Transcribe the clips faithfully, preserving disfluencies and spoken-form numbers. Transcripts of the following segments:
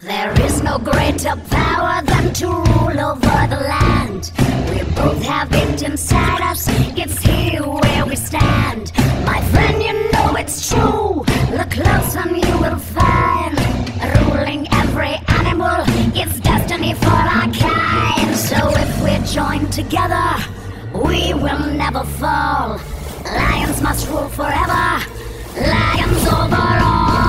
There is no greater power than to rule over the land. We both have it inside us, it's here where we stand. My friend, you know it's true, look close and you will find. Ruling every animal, it's destiny for our kind. So if we join together, we will never fall. Lions must rule forever, lions over all.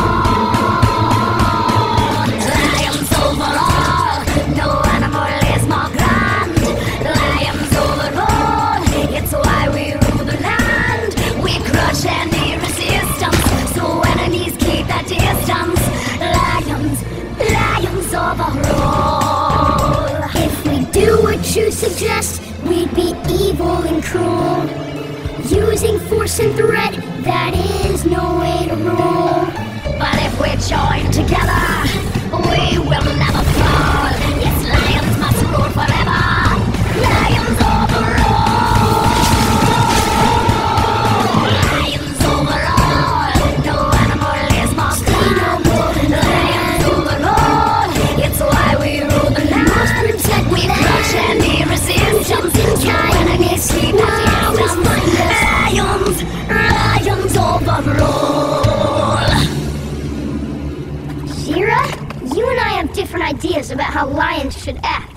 Lions over all, no animal is more grand. Lions over all, it's why we rule the land. We crush any resistance, so enemies keep their distance. Lions, lions over all. If we do what you suggest, we'd be evil and cruel. Using force and threat, that is no way to rule. But if we join together, we will never fall. Yes, lions must rule forever. Lions overall. Lions overall. No animal is more strong. Lions overall. It's why we rule the land. We crush any resistance. Enemies keep our distance. Lions, lions overall. Zira, you and I have different ideas about how lions should act.